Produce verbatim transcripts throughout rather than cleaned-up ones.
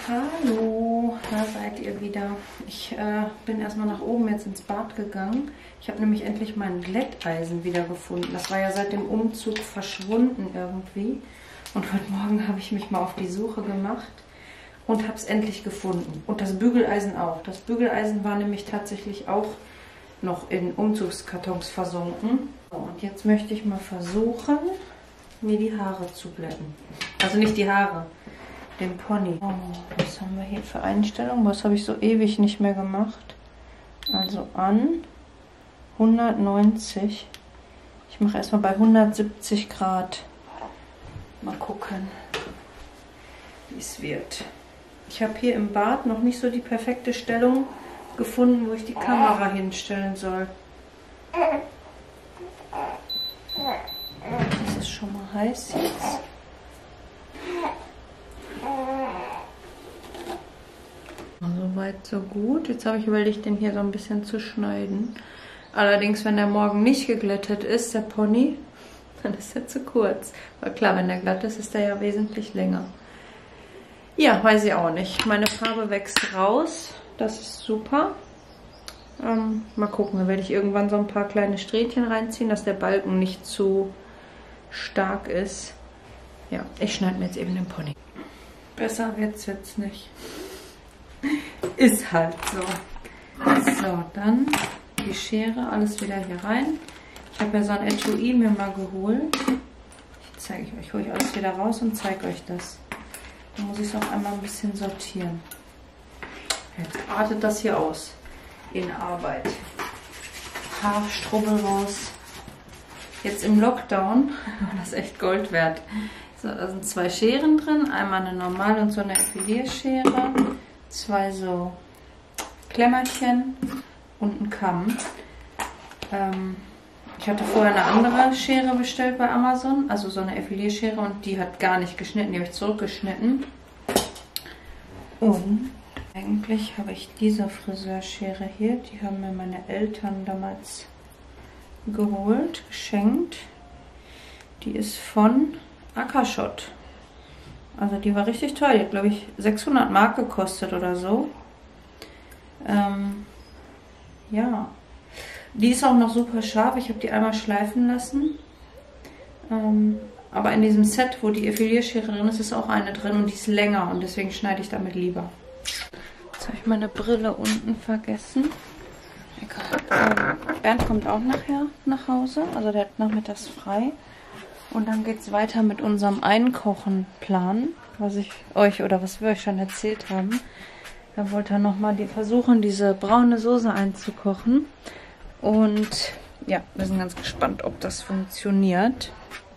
Hallo, da seid ihr wieder. Ich äh, bin erstmal nach oben jetzt ins Bad gegangen. Ich habe nämlich endlich mein Glätteisen wieder gefunden. Das war ja seit dem Umzug verschwunden irgendwie. Und heute Morgen habe ich mich mal auf die Suche gemacht und habe es endlich gefunden. Und das Bügeleisen auch. Das Bügeleisen war nämlich tatsächlich auch noch in Umzugskartons versunken. Und jetzt möchte ich mal versuchen, mir die Haare zu glätten. Also nicht die Haare, den Pony. Oh, was haben wir hier für Einstellungen? Was habe ich so ewig nicht mehr gemacht? Also an hundertneunzig. Ich mache erstmal bei hundertsiebzig Grad. Mal gucken, wie es wird. Ich habe hier im Bad noch nicht so die perfekte Stellung gefunden, wo ich die Kamera hinstellen soll. Das ist schon mal heiß jetzt. Soweit so gut. Jetzt habe ich überlegt, den hier so ein bisschen zu schneiden. Allerdings, wenn der morgen nicht geglättet ist, der Pony, dann ist er zu kurz. Weil klar, wenn der glatt ist, ist er ja wesentlich länger. Ja, weiß ich auch nicht. Meine Farbe wächst raus. Das ist super. Ähm, mal gucken, dann werde ich irgendwann so ein paar kleine Strähnchen reinziehen, dass der Balken nicht zu stark ist. Ja, ich schneide mir jetzt eben den Pony. Besser wird's jetzt nicht. Ist halt so. So, dann die Schere, alles wieder hier rein. Ich habe ja so ein Etui mir mal geholt. Ich zeige euch, hole ich alles wieder raus und zeige euch das. Dann muss ich es auch einmal ein bisschen sortieren. Jetzt artet das hier aus in Arbeit. Haarstrubbel raus. Jetzt im Lockdown war das echt Gold wert. So, da sind zwei Scheren drin. Einmal eine normale und so eine Epilierschere. Zwei so Klemmerchen und ein Kamm. Ähm, ich hatte vorher eine andere Schere bestellt bei Amazon. Also so eine Effilierschere und die hat gar nicht geschnitten. Die habe ich zurückgeschnitten. Und eigentlich habe ich diese Friseurschere hier. Die haben mir meine Eltern damals geholt, geschenkt. Die ist von Akashot. Also die war richtig teuer. Die hat, glaube ich, sechshundert Mark gekostet oder so. Ähm, ja. Die ist auch noch super scharf. Ich habe die einmal schleifen lassen. Ähm, aber in diesem Set, wo die Effilierschere drin ist, ist auch eine drin und die ist länger. Und deswegen schneide ich damit lieber. Jetzt habe ich meine Brille unten vergessen. Egal. Ähm, Bernd kommt auch nachher nach Hause. Also der hat nachmittags frei. Und dann geht es weiter mit unserem Einkochenplan, was ich euch oder was wir euch schon erzählt haben. Da wollte er nochmal die, versuchen, diese braune Soße einzukochen. Und ja, wir sind ganz gespannt, ob das funktioniert.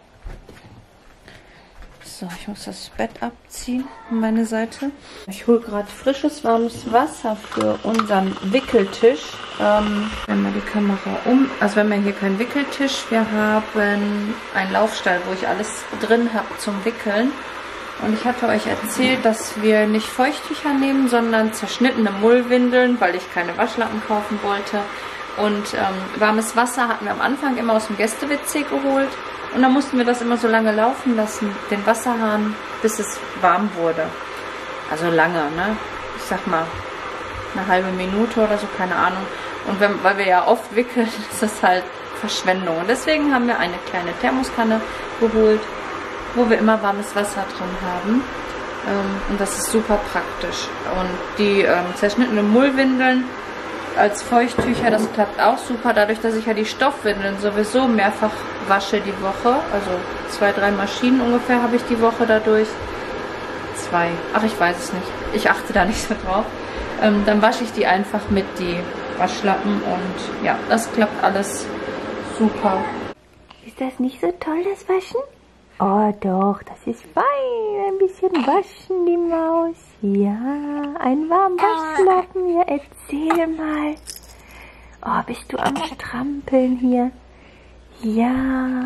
So, ich muss das Bett abziehen an meine Seite. Ich hole gerade frisches, warmes Wasser für unseren Wickeltisch. Ähm, wenn wir die Kamera um... Also wir haben ja hier keinen Wickeltisch. Wir haben einen Laufstall, wo ich alles drin habe zum Wickeln. Und ich hatte euch erzählt, dass wir nicht Feuchttücher nehmen, sondern zerschnittene Mullwindeln, weil ich keine Waschlappen kaufen wollte. Und ähm, warmes Wasser hatten wir am Anfang immer aus dem Gäste-W C geholt. Und dann mussten wir das immer so lange laufen lassen, den Wasserhahn, bis es warm wurde. Also lange, ne? Ich sag mal, eine halbe Minute oder so, keine Ahnung. Und wenn, weil wir ja oft wickeln, ist das halt Verschwendung. Und deswegen haben wir eine kleine Thermoskanne geholt, wo wir immer warmes Wasser drin haben. Ähm, und das ist super praktisch. Und die ähm, zerschnittenen Mullwindeln als Feuchttücher, das klappt auch super. Dadurch, dass ich ja die Stoffwindeln sowieso mehrfach wasche die Woche, also zwei, drei Maschinen ungefähr habe ich die Woche dadurch. Zwei. Ach, ich weiß es nicht. Ich achte da nicht so drauf. Ähm, dann wasche ich die einfach mit die Waschlappen und ja, das klappt alles super. Ist das nicht so toll, das Waschen? Oh doch, das ist fein. Ein bisschen waschen, die Maus. Ja, ein warmer Waschlappen. Ja, erzähl mal. Oh, bist du am Strampeln hier? Ja.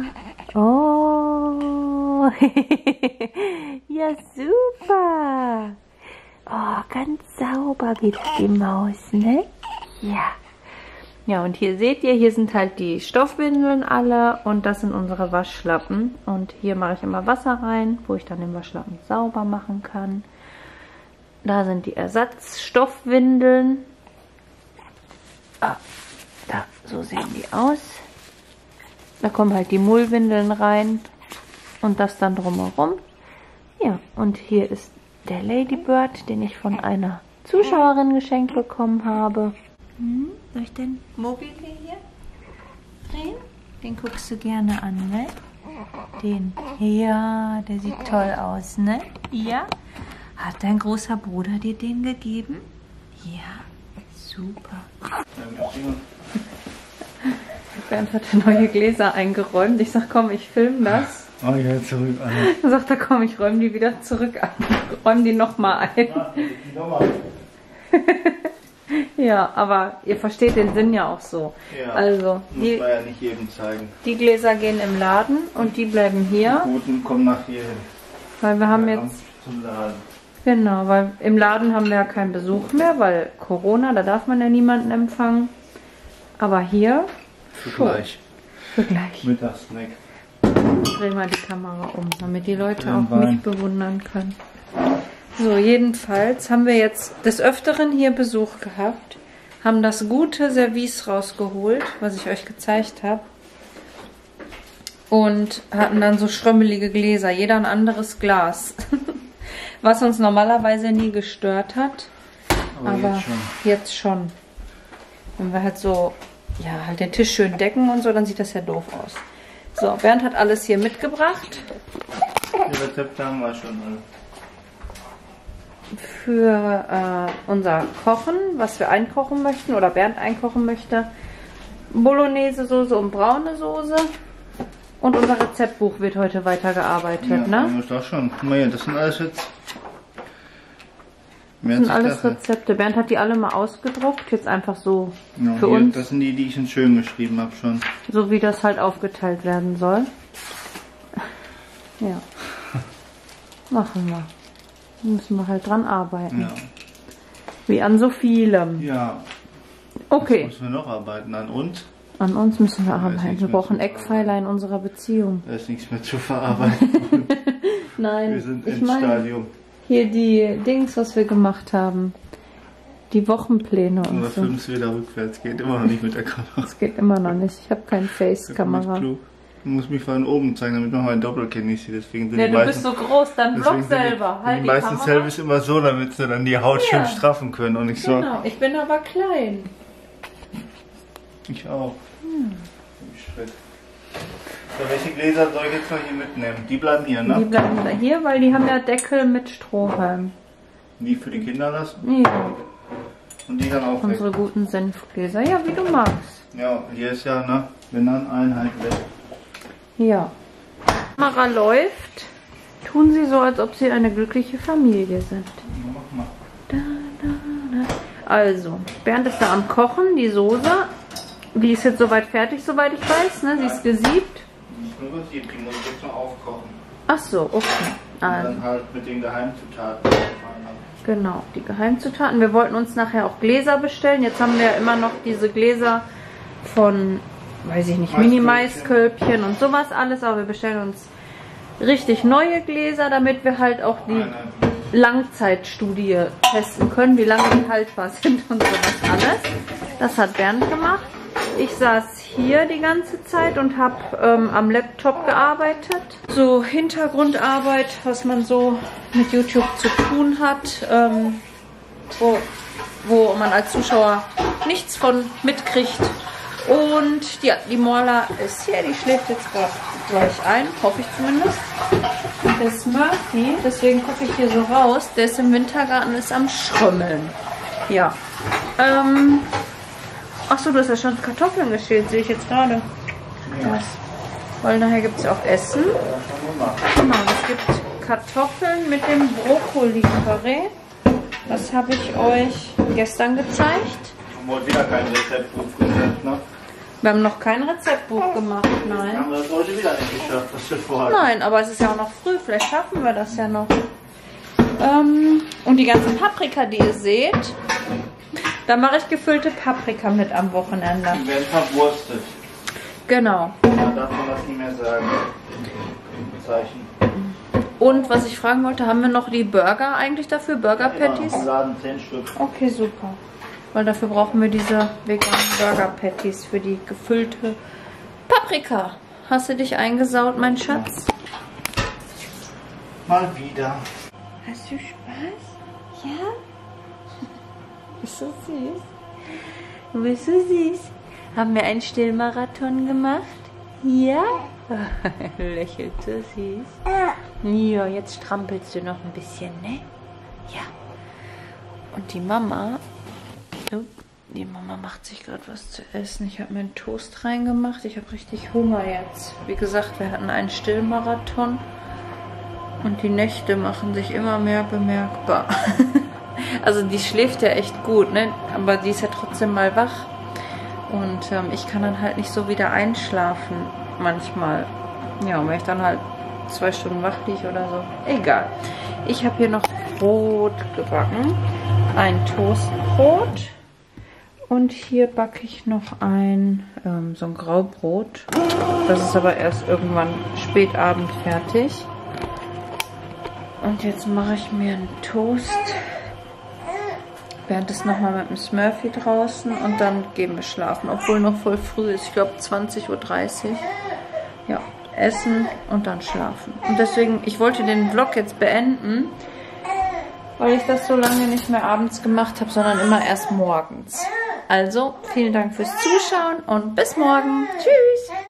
Oh. Ja, super. Oh, ganz sauber geht die Maus, ne? Ja. Ja, und hier seht ihr, hier sind halt die Stoffwindeln alle und das sind unsere Da sind die Ersatzstoffwindeln. Ah, da, so sehen die aus. Da kommen halt die Mullwindeln rein und das dann drumherum. Ja, und hier ist der Ladybird, den ich von einer Zuschauerin geschenkt bekommen habe. Hm, soll ich den Mogli hier drehen? Den guckst du gerne an, ne? Den. Ja, der sieht toll aus, ne? Ja? Hat dein großer Bruder dir den gegeben? Ja, super. Bernd hat neue Gläser eingeräumt. Ich sag, komm, ich filme das. Oh ja, zurück an. Dann sagt er, komm, ich räume die wieder zurück ein. Räume die nochmal ein. Ja, aber ihr versteht den Sinn ja auch so. Ja, also, muss die, man ja nicht jedem zeigen. die Gläser gehen im Laden und die bleiben hier. Die guten kommen nach hier hin. Weil wir haben Ja, jetzt... zum Laden. Genau, weil im Laden haben wir ja keinen Besuch mehr, weil Corona, da darf man ja niemanden empfangen. Aber hier... Für gleich. Für gleich. Mittagssnack. Drehen wir die Kamera um, damit die Leute Den auch Wein. mich bewundern können. So, jedenfalls haben wir jetzt des Öfteren hier Besuch gehabt, haben das gute Service rausgeholt, was ich euch gezeigt habe, und hatten dann so schrömmelige Gläser, jeder ein anderes Glas, was uns normalerweise nie gestört hat, Aber, aber jetzt schon. jetzt schon. Wenn wir halt so, ja, halt den Tisch schön decken und so, dann sieht das ja doof aus. So, Bernd hat alles hier mitgebracht. Die Rezepte haben wir schon alle. Für äh, unser Kochen, was wir einkochen möchten oder Bernd einkochen möchte. Bolognese-Soße und braune Soße. Und unser Rezeptbuch wird heute weitergearbeitet, Ja, ne? haben wir doch schon. Guck mal hier, das sind alles jetzt... Das sind alles Rezepte. Bernd hat die alle mal ausgedruckt, jetzt einfach so Ja, für hier, uns, das sind die, die ich in schön geschrieben habe schon. so wie das halt aufgeteilt werden soll. Ja. Machen wir. Müssen wir halt dran arbeiten. Ja. Wie an so vielem. Ja. Okay. Was müssen wir noch arbeiten? An uns? An uns müssen wir Da ist arbeiten. nichts Wir mehr brauchen zu Eckpfeiler in unserer Beziehung. Da ist nichts mehr zu verarbeiten. Nein, Wir sind ich im meine Stadium. hier die Dings, was wir gemacht haben. Die Wochenpläne und Oder so. filmst wieder rückwärts. Geht immer noch nicht mit der Kamera. Das geht immer noch nicht. Ich habe keine Da bin ich Face-Kamera. klug. Du musst mich von oben zeigen, damit man mein Doppelkinn nicht sieht. Deswegen sind Ja, die du meisten, bist so groß, dann deswegen vlog sind die- selber. Die, Halt die meisten Kamera. Selfies immer so, damit sie dann die Haut Ja. schön straffen können. Und ich so, Genau, ich bin aber klein. ich auch. Hm. Schritt. So, welche Gläser soll ich jetzt noch hier mitnehmen? Die bleiben hier, Die ne? bleiben da hier, weil die haben ja Deckel mit Strohhalm. Die für die Kinder lassen? Ja, Und die dann auch weg. unsere guten Senfgläser. Ja, wie du magst. Ja, hier ist ja, ne? Wenn dann Einheit weg. Ja. Die Kamera läuft. Tun Sie so, als ob Sie eine glückliche Familie sind. Mach mal. Da, da, da. Also, Bernd ist da am Kochen, die Soße. Die ist jetzt soweit fertig, soweit ich weiß. Ne? Sie ist gesiebt. Nur gesiebt, die muss ich jetzt noch aufkochen. Ach so, okay. Und Also, dann halt mit den Geheimzutaten. genau, die Geheimzutaten. Wir wollten uns nachher auch Gläser bestellen. Jetzt haben wir ja immer noch diese Gläser von, weiß ich nicht, Mini-Maiskölbchen und sowas alles. Aber wir bestellen uns richtig neue Gläser, damit wir halt auch die Eine. Langzeitstudie testen können, wie lange die haltbar sind und sowas alles. Das hat Bernd gemacht. Ich saß hier die ganze Zeit und habe ähm, am Laptop gearbeitet. So Hintergrundarbeit, was man so mit YouTube zu tun hat, ähm, wo, wo man als Zuschauer nichts von mitkriegt. Und ja, die Morla ist hier, die schläft jetzt gerade gleich ein, hoffe ich zumindest. Und der Smurfy, deswegen gucke ich hier so raus, der ist im Wintergarten, ist am Schrömmeln. Ja. Ähm, Achso, du hast ja schon Kartoffeln geschält, sehe ich jetzt gerade. Ja. Weil nachher gibt es ja auch Essen. Genau, es gibt Kartoffeln mit dem Brokkoli-Püree. Das habe ich euch gestern gezeigt. Und wurde wieder kein Rezeptbuch gemacht, ne? Wir haben noch kein Rezeptbuch gemacht, nein. Haben wir das heute wieder nicht geschafft, was wir vorhatten. Nein, aber es ist ja auch noch früh, vielleicht schaffen wir das ja noch. Ähm, und die ganzen Paprika, die ihr seht, da mache ich gefüllte Paprika mit am Wochenende. Die werden verwurstet. Genau. Da darf man das nicht mehr sagen. Zeichen. Und was ich fragen wollte, haben wir noch die Burger eigentlich dafür? Burger Patties? Ja, im Laden zehn Stück. Okay, super. Weil dafür brauchen wir diese veganen Burger Patties für die gefüllte Paprika. Hast du dich eingesaut, mein Schatz? Mal wieder. Hast du Spaß? Ja? Bist du süß? Du bist so süß. Haben wir einen Stillmarathon gemacht? Ja? Lächelt so süß. Ja, jetzt strampelst du noch ein bisschen, ne? Ja. Und die Mama... Oh, die Mama macht sich gerade was zu essen. Ich habe mir einen Toast reingemacht. Ich habe richtig Hunger jetzt. Wie gesagt, wir hatten einen Stillmarathon. Und die Nächte machen sich immer mehr bemerkbar. Also die schläft ja echt gut, ne? Aber die ist ja trotzdem mal wach. Und ähm, ich kann dann halt nicht so wieder einschlafen manchmal. Ja, und wenn ich dann halt zwei Stunden wach liege oder so. Egal. Ich habe hier noch Brot gebacken. Ein Toastbrot. Und hier backe ich noch ein, ähm, so ein Graubrot. Das ist aber erst irgendwann spätabend fertig. Und jetzt mache ich mir einen Toast. Während es nochmal mit dem Smurfy draußen und dann gehen wir schlafen, obwohl noch voll früh ist. Ich glaube zwanzig Uhr dreißig. Ja, essen und dann schlafen. Und deswegen, ich wollte den Vlog jetzt beenden, weil ich das so lange nicht mehr abends gemacht habe, sondern immer erst morgens. Also, vielen Dank fürs Zuschauen und bis morgen. Tschüss!